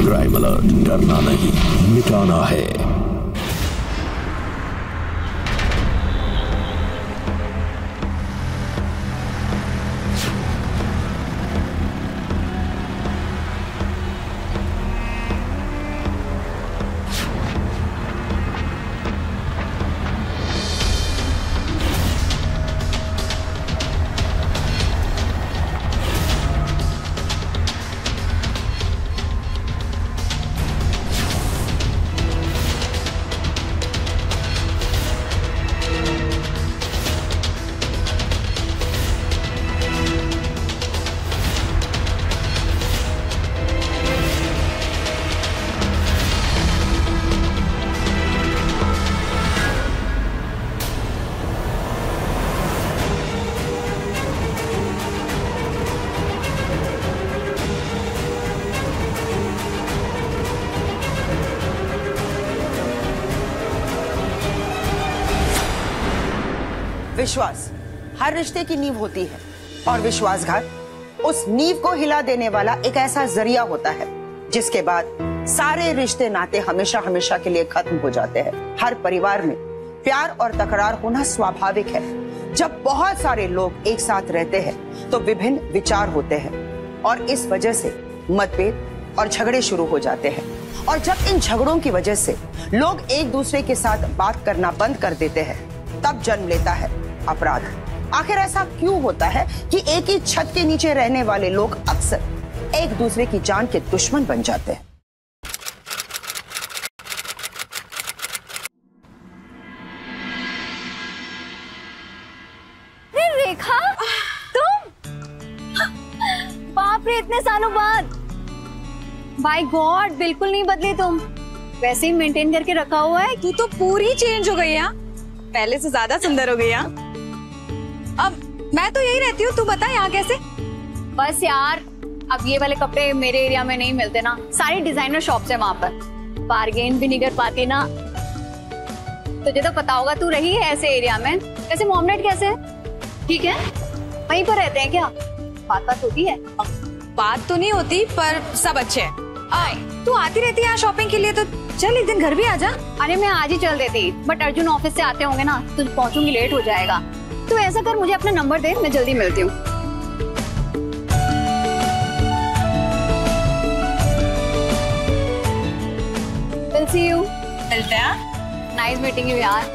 Crime alert, डरना नहीं, मिटाना है। विश्वास हर रिश्ते की नींव होती है और विश्वासघात उस नींव को हिला देने वाला एक ऐसा जरिया होता है जिसके बाद सारे रिश्ते नाते हमेशा हमेशा के लिए खत्म हो जाते हैं। हर परिवार में प्यार और तकरार होना स्वाभाविक है। जब बहुत सारे लोग एक साथ रहते हैं तो विभिन्न विचार होते हैं और इस वजह से मतभेद और झगड़े शुरू हो जाते हैं। और जब इन झगड़ों की वजह से लोग एक दूसरे के साथ बात करना बंद कर देते हैं तब जन्म लेता है अपराध। आखिर ऐसा क्यों होता है कि एक ही छत के नीचे रहने वाले लोग अक्सर एक दूसरे की जान के दुश्मन बन जाते हैं? रेखा, तुम? बाप रे, इतने सालों बाद। बाय गॉड, बिल्कुल नहीं बदली तुम, वैसे ही मेंटेन करके रखा हुआ है। तू तो पूरी चेंज हो गई है, पहले से ज्यादा सुंदर हो गई है। अब मैं तो यही रहती हूँ, तू बता यहाँ कैसे? बस यार, अब ये वाले कपड़े मेरे एरिया में नहीं मिलते ना, सारी डिजाइनर शॉप्स है वहाँ पर, बार्गेन भी नहीं कर पाती ना। तुझे तो पता होगा, तू रही है ऐसे एरिया में। वैसे मोमनेट कैसे है? ठीक है, वहीं पर रहते हैं क्या? बात होती है? बात तो नहीं होती, पर सब अच्छे हैं। तू आती रहती है यहाँ शॉपिंग के लिए, तो चल एक दिन घर भी आ जा। अरे मैं आज ही चल देती, बट अर्जुन ऑफिस से आते होंगे ना, तो पहुंचूंगी लेट हो जाएगा। तो ऐसा कर, मुझे अपना नंबर दे, मैं जल्दी मिलती हूँ। We'll see you. मिलते हैं। Nice meeting you यार।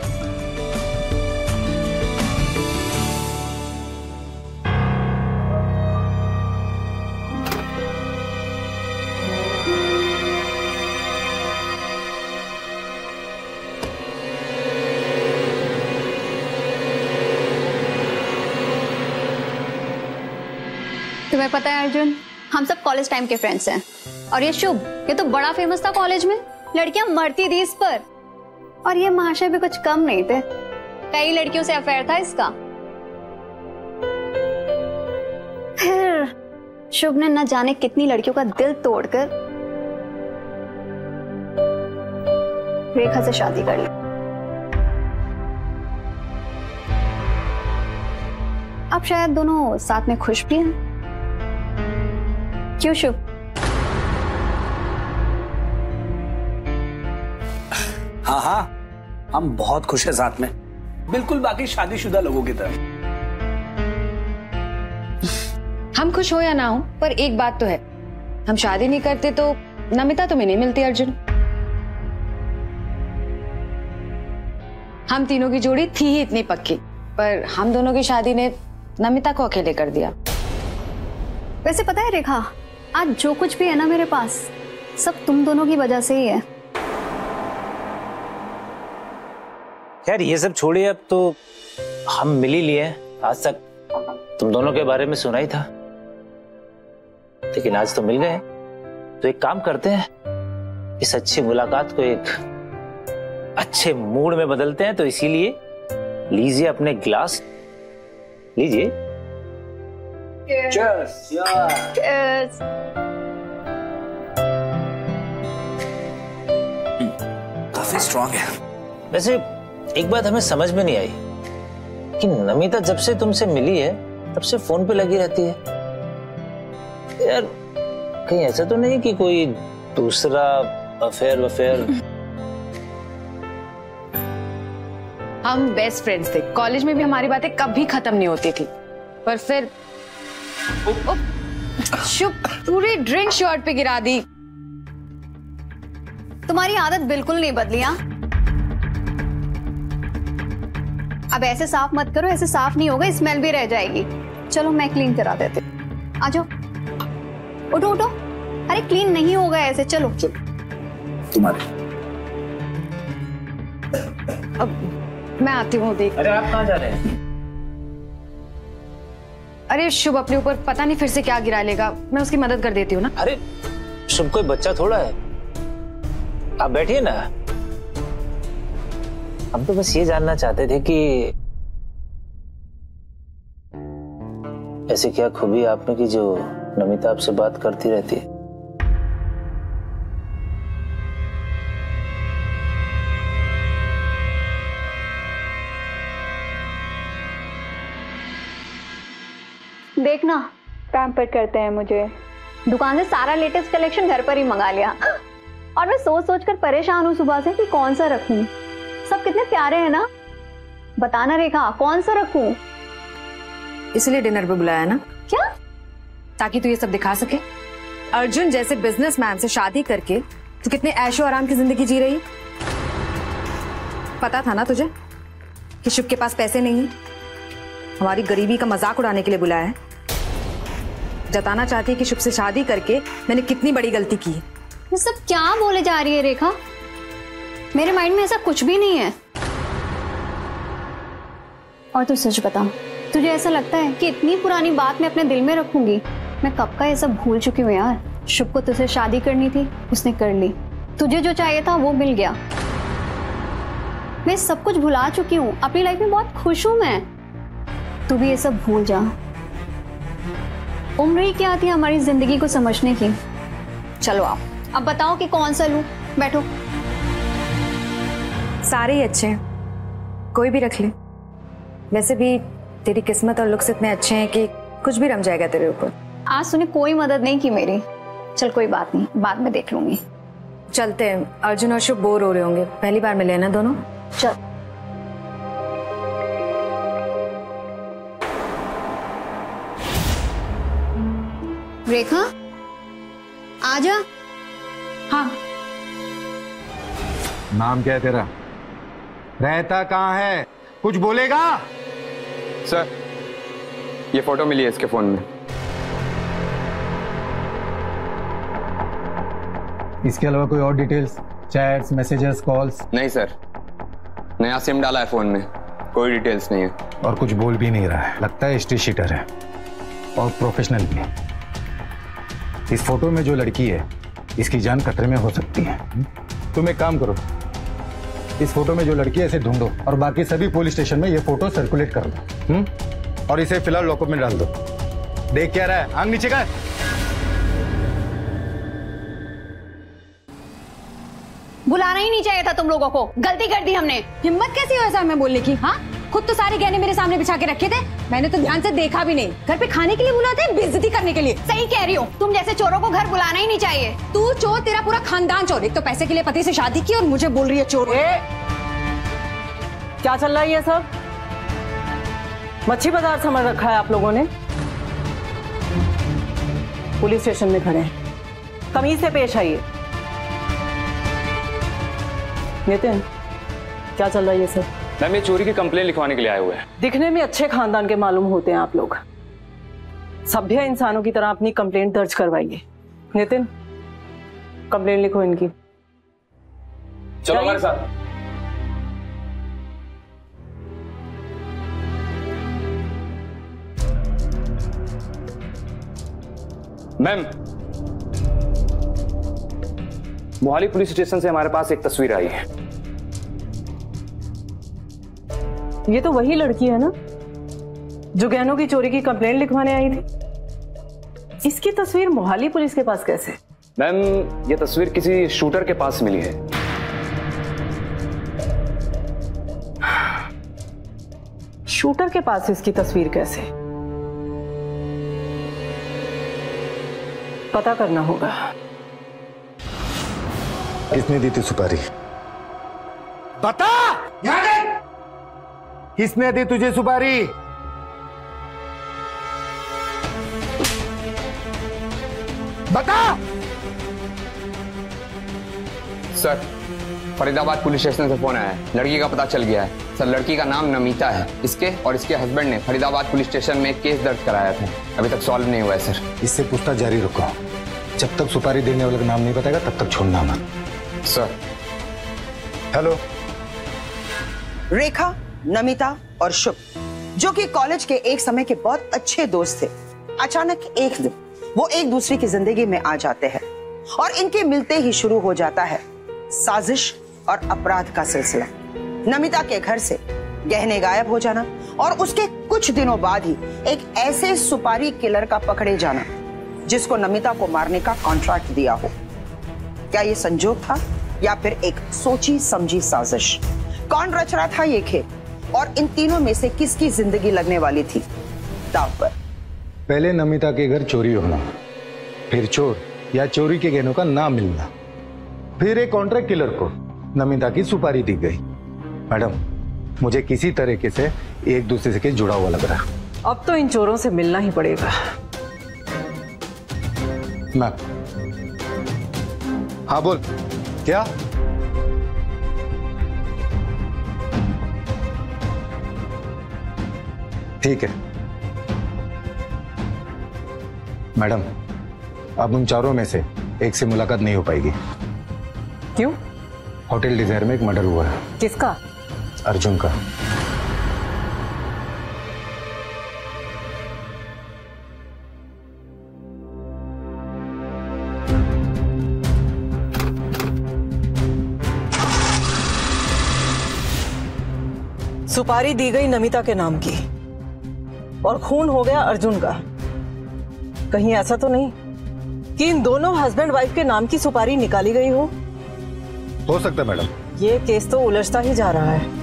तुम्हें पता है अर्जुन, हम सब कॉलेज टाइम के फ्रेंड्स हैं, और ये शुभ, ये तो बड़ा फेमस था कॉलेज में, लड़कियां मरती थी इस पर, और ये महाशय भी कुछ कम नहीं थे, कई लड़कियों से अफेयर था इसका। फिर शुभ ने न जाने कितनी लड़कियों का दिल तोड़कर रेखा से शादी कर ली। अब शायद दोनों साथ में खुश भी हैं। क्यों शुभ? हाँ हाँ, हम बहुत खुश हैं साथ में, बिल्कुल बाकी शादीशुदा लोगों की तरह। हम खुश हो या ना हो, पर एक बात तो है, हम शादी नहीं करते तो नमिता तुम्हें नहीं मिलती अर्जुन। हम तीनों की जोड़ी थी ही इतनी पक्की, पर हम दोनों की शादी ने नमिता को अकेले कर दिया। वैसे पता है रेखा, आज जो कुछ भी है ना मेरे पास, सब तुम दोनों की वजह से ही है। यार ये सब छोड़िए, अब तो हम मिल ही लिए। आज तक तुम दोनों के बारे में सुना ही था, लेकिन आज तो मिल गए। तो एक काम करते हैं, इस अच्छी मुलाकात को एक अच्छे मूड में बदलते हैं। तो इसीलिए लीजिए अपने गिलास, लीजिए। Cheers. Cheers. काफी स्ट्रॉन्ग है। वैसे एक बात हमें समझ में नहीं आई कि नमिता जब से तुमसे मिली है तब से फोन पे लगी रहती है। यार कहीं ऐसा तो नहीं कि कोई दूसरा अफेयर हम बेस्ट फ्रेंड्स थे, कॉलेज में भी हमारी बातें कभी खत्म नहीं होती थी, पर फिर शुभ पूरी ड्रिंक शर्ट पे गिरा दी। तुम्हारी आदत बिल्कुल नहीं बदली। हाँ, अब ऐसे साफ मत करो, ऐसे साफ नहीं होगा, स्मेल भी रह जाएगी। चलो मैं क्लीन करा देती हूँ, आ जाओ, उठो उठो। अरे क्लीन नहीं होगा ऐसे, चलो तुम्हारे। अब मैं आती हूँ देख। अरे आप कहाँ जा रहे हैं? अरे शुभ अपने ऊपर पता नहीं फिर से क्या गिरा लेगा, मैं उसकी मदद कर देती हूँ ना। अरे शुभ कोई बच्चा थोड़ा है, आप बैठिए ना। हम तो बस ये जानना चाहते थे कि ऐसी क्या खूबी आप में कि जो नमिता आपसे बात करती रहती है। देखना पैम्पर करते हैं मुझे। दुकान से सारा लेटेस्ट कलेक्शन घर पर ही मंगा लिया और मैं सोच सोच कर परेशान हूँ सुबह से कि कौन सा रखूं। सब कितने प्यारे हैं ना, बताना रेखा कौन सा रखूं? इसलिए डिनर पे बुलाया ना? क्या? ताकि तू ये सब दिखा सके। अर्जुन जैसे बिजनेसमैन से शादी करके तू कितने ऐशो आराम की जिंदगी जी रही। पता था ना तुझे कि शुभ के पास पैसे नहीं, हमारी गरीबी का मजाक उड़ाने के लिए बुलाया है। जताना चाहती है कि शुभ से शादी करके मैंने कितनी बड़ी गलती की। ये सब क्या बोले जा रही है रेखा? मेरे माइंड में ऐसा कुछ भी नहीं है। और तू सच बता, तुझे ऐसा लगता है कि इतनी पुरानी बात मैं अपने दिल में रखूंगी? मैं कब का ये सब भूल चुकी हूँ यार। शुभ को तुझसे शादी करनी थी, उसने कर ली। तुझे जो चाहिए था वो मिल गया। मैं सब कुछ भुला चुकी हूँ, अपनी लाइफ में बहुत खुश हूँ मैं। तू भी ये सब भूल जा। उम्र ही क्या थी हमारी जिंदगी को समझने की। चलो आप अब बताओ कि कौन सा लूं? बैठो। सारे ही अच्छे हैं, कोई भी रख ले। वैसे भी तेरी किस्मत और लुक्स इतने अच्छे हैं कि कुछ भी रम जाएगा तेरे ऊपर। आज तूने कोई मदद नहीं की मेरी। चल कोई बात नहीं, बाद में देख लूंगी। चलते हैं, अर्जुन और शुभ बोर हो रहे होंगे, पहली बार मिले ना दोनों। चल। रेखा आजा। हाँ। नाम क्या है तेरा? रहता कहाँ है? कुछ बोलेगा? सर, ये फोटो मिली है इसके फोन में। इसके अलावा कोई और डिटेल्स, चैट्स, मैसेजेस, कॉल्स? नहीं सर, नया सिम डाला है फोन में, कोई डिटेल्स नहीं है। और कुछ बोल भी नहीं रहा है, लगता है हिस्ट्री शीटर है और प्रोफेशनल भी। इस फोटो में जो लड़की है इसकी जान खतरे में हो सकती है। तुम एक काम करो, इस फोटो में जो लड़की है इसे ढूंढो और बाकी सभी पुलिस स्टेशन में ये फोटो सर्कुलेट कर दो। और इसे फिलहाल लॉकअप में डाल दो। देख क्या रहा है, आंख नीचे कर। बुलाना ही नहीं चाहिए था तुम लोगों को, गलती कर दी हमने। हिम्मत कैसी हो ऐसा मैं बोलने की? हाँ, खुद तो सारे गहने मेरे सामने बिछा के रखे थे, मैंने तो ध्यान से देखा भी नहीं। घर पे खाने के लिए बुलाते हैं, बेइज्जती करने के लिए। सही कह रही हो, तुम जैसे चोरों को घर बुलाना ही नहीं चाहिए। तू चोर, तेरा पूरा खानदान चोर। एक तो पैसे के लिए पति से शादी की और मुझे बोल रही है चोर। क्या चल रहा है ये सब? मच्छी बाजार समझ रखा है आप लोगों ने? पुलिस स्टेशन में खड़े हैं, तमीज से पेश आइए। नितिन, क्या चल रहा है ये सब? मैम, ये चोरी की कंप्लेन लिखवाने के लिए आए हुए हैं। दिखने में अच्छे खानदान के मालूम होते हैं आप लोग। सभ्य इंसानों की तरह अपनी कंप्लेंट दर्ज करवाइए। नितिन, कंप्लेंट लिखो इनकी। चलो हमारे साथ। मैम, मोहाली पुलिस स्टेशन से हमारे पास एक तस्वीर आई है। ये तो वही लड़की है ना जो गहनों की चोरी की कंप्लेंट लिखवाने आई थी। इसकी तस्वीर मोहाली पुलिस के पास कैसे? मैम, ये तस्वीर किसी शूटर के पास मिली है। शूटर के पास इसकी तस्वीर कैसे? पता करना होगा। किसने दी थी सुपारी? बता! किसने दी तुझे सुपारी? बता! सर, फरीदाबाद पुलिस स्टेशन से फोन आया है। लड़की का पता चल गया है। सर, लड़की का नाम नमिता है। इसके और इसके हस्बैंड ने फरीदाबाद पुलिस स्टेशन में एक केस दर्ज कराया था। अभी तक सॉल्व नहीं हुआ है सर। इससे पूछताछ जारी रखो। जब तक सुपारी देने वाले का नाम नहीं बताएगा तब तक छोड़ना मत। सर। हेलो। रेखा, नमिता और शुभ, जो कि कॉलेज के एक समय के बहुत अच्छे दोस्त थे, अचानक एक दिन वो एक दूसरे की जिंदगी में आ जाते हैं और इनके मिलते ही शुरू हो जाता है साजिश और अपराध का सिलसिला। नमिता के घर से गहने गायब हो जाना और उसके कुछ दिनों बाद ही एक ऐसे सुपारी किलर का पकड़े जाना जिसको नमिता को मारने का कॉन्ट्रैक्ट दिया हो। क्या ये संजोग था या फिर एक सोची समझी साजिश? कौन रच रहा था ये खेल और इन तीनों में से किसकी जिंदगी लगने वाली थी दांव पर? पहले नमिता के घर चोरी होना, फिर चोर या चोरी के गहनों का ना मिलना, फिर एक कॉन्ट्रैक्ट किलर को नमिता की सुपारी दी गई। मैडम, मुझे किसी तरीके से एक दूसरे से जुड़ा हुआ लग रहा। अब तो इन चोरों से मिलना ही पड़ेगा। मैम। हाँ बोल। क्या? ठीक है मैडम, अब उन चारों में से एक से मुलाकात नहीं हो पाएगी। क्यों? होटल डिजायर में एक मर्डर हुआ है। किसका? अर्जुन का। सुपारी दी गई नमिता के नाम की और खून हो गया अर्जुन का। कहीं ऐसा तो नहीं कि इन दोनों हस्बैंड वाइफ के नाम की सुपारी निकाली गई हो सकता है मैडम। ये केस तो उलझता ही जा रहा है।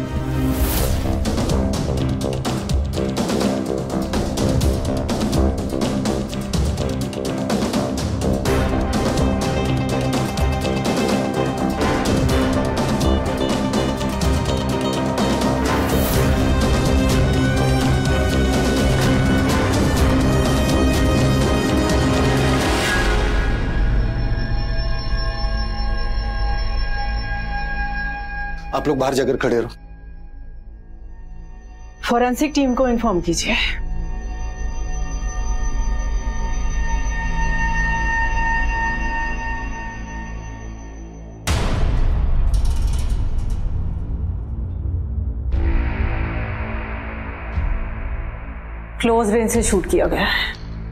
आप लोग बाहर जाकर खड़े रहो। फॉरेंसिक टीम को इन्फॉर्म कीजिए। क्लोज रेंज से शूट किया गया है।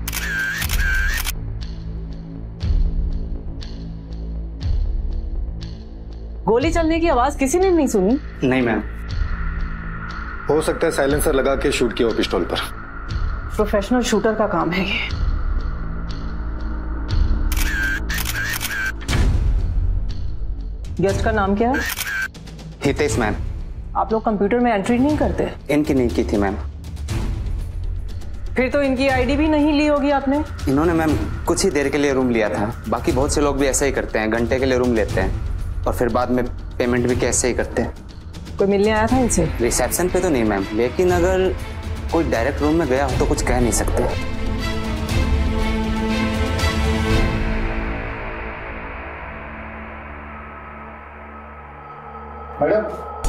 गोली चलने की आवाज किसी ने नहीं सुनी? नहीं मैम। हो सकता है साइलेंसर लगा के शूट किया हो पिस्टल पर। प्रोफेशनल शूटर का काम है ये। गेस्ट का नाम क्या है? हितेश मैम। आप लोग कंप्यूटर में एंट्री नहीं करते? इनकी नहीं की थी मैम। फिर तो इनकी आईडी भी नहीं ली होगी आपने? इन्होंने मैम कुछ ही देर के लिए रूम लिया था। बाकी बहुत से लोग भी ऐसा ही करते हैं, घंटे के लिए रूम लेते हैं और फिर बाद में पेमेंट भी कैसे ही करते हैं। कोई मिलने आया था इनसे? रिसेप्शन पे तो नहीं मैम, लेकिन अगर कोई डायरेक्ट रूम में गया हो तो कुछ कह नहीं सकते। मैडम,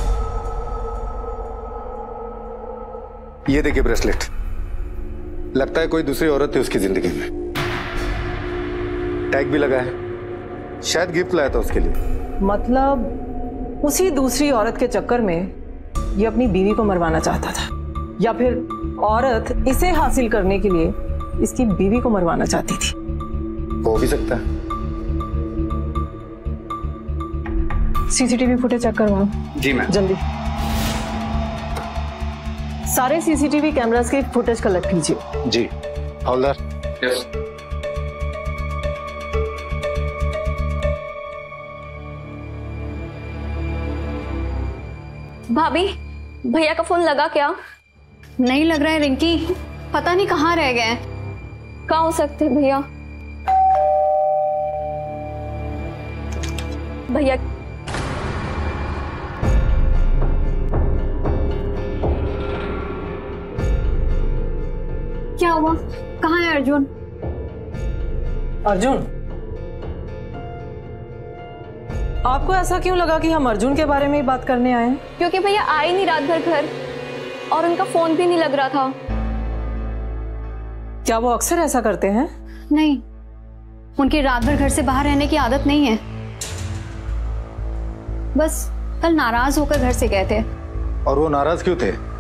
ये देखिए ब्रेसलेट। लगता है कोई दूसरी औरत थी उसकी जिंदगी में। टैग भी लगा है, शायद गिफ्ट लाया था उसके लिए। मतलब उसी दूसरी औरत के चक्कर में ये अपनी बीवी को मरवाना चाहता था, या फिर औरत इसे हासिल करने के लिए इसकी बीवी को मरवाना चाहती थी। हो भी सकता है। सीसीटीवी फुटेज चेक करवाओ। जी मैम। जल्दी सारे सीसीटीवी कैमरास के फुटेज कलेक्ट कीजिए। जी हवलदार। यस। भाभी, भैया का फोन लगा क्या? नहीं लग रहा है रिंकी, पता नहीं कहाँ रह गए। कहाँ हो सकते भैया? भैया क्या हुआ? कहाँ है अर्जुन? अर्जुन, आपको ऐसा क्यों लगा कि हम अर्जुन के बारे में ही बात करने आए हैं? क्योंकि भैया आ ही नहीं रात भर घर और उनका फोन भी नहीं लग रहा था। क्या वो अक्सर ऐसा करते हैं? नहीं, उनकी रात भर घर से बाहर रहने की आदत नहीं है। बस कल नाराज होकर घर से गए थे। और वो नाराज क्यों थे?